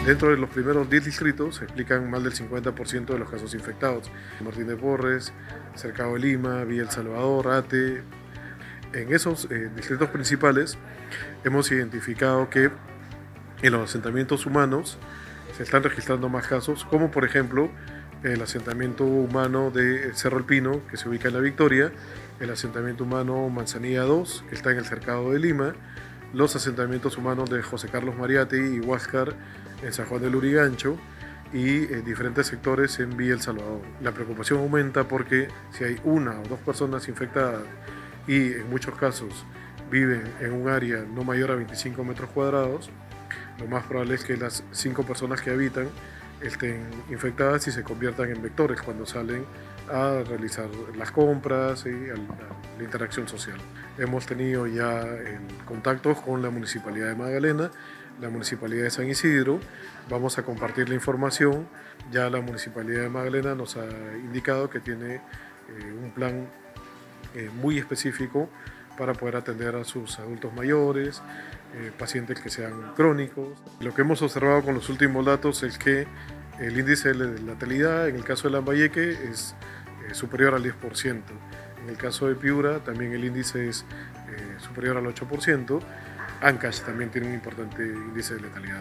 Dentro de los primeros 10 distritos se explican más del 50% de los casos infectados. Martín de Porres, Cercado de Lima, Villa El Salvador, Ate. En esos distritos principales hemos identificado que en los asentamientos humanos se están registrando más casos, como por ejemplo el asentamiento humano de Cerro El Pino, que se ubica en La Victoria, el asentamiento humano Manzanilla 2, que está en el Cercado de Lima, los asentamientos humanos de José Carlos Mariate y Huáscar en San Juan del Lurigancho y diferentes sectores en Villa El Salvador. La preocupación aumenta porque si hay una o dos personas infectadas y en muchos casos viven en un área no mayor a 25 metros cuadrados, lo más probable es que las 5 personas que habitan estén infectadas y se conviertan en vectores cuando salen a realizar las compras y la interacción social. Hemos tenido ya contactos con la Municipalidad de Magdalena, la Municipalidad de San Isidro. Vamos a compartir la información. Ya la Municipalidad de Magdalena nos ha indicado que tiene un plan muy específico para poder atender a sus adultos mayores, pacientes que sean crónicos. Lo que hemos observado con los últimos datos es que el índice de letalidad en el caso de Lambayeque es superior al 10%. En el caso de Piura también el índice es superior al 8%. Ancash también tiene un importante índice de letalidad.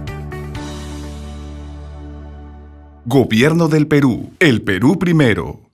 Gobierno del Perú. El Perú primero.